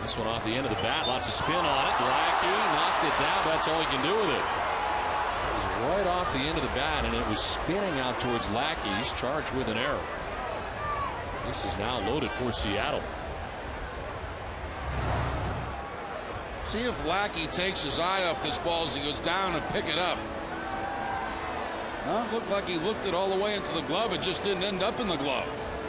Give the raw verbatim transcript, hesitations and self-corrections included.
This one off the end of the bat. Lots of spin on it. Lackey knocked it down. That's all he can do with it. It was right off the end of the bat, and it was spinning out towards Lackey. He's charged with an error. This is now loaded for Seattle. See if Lackey takes his eye off this ball as he goes down and pick it up. Well, it looked like he looked it all the way into the glove. It just didn't end up in the glove.